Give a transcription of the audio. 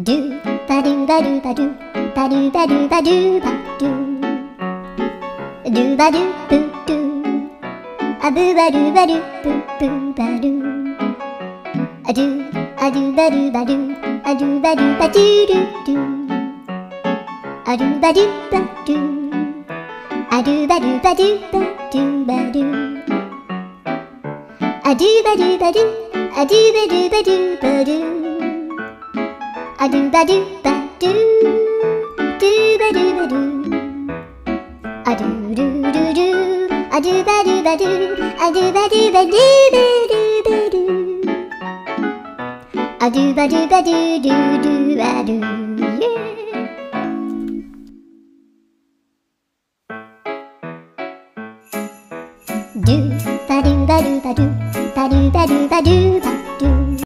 do ba do ba do ba do ba do ba do ba do ba do ba do boo do a boo ba do ba do boo boo ba do a do ba do ba do a do ba do ba do do do a do ba do ba do a do ba do ba do ba do ba do a do ba do ba do a do ba do ba do ba do a do ba do ba do do ba do ba do a do do do do a do ba do ba do a do ba do ba do ba do ba do a do ba do ba do do do ba do.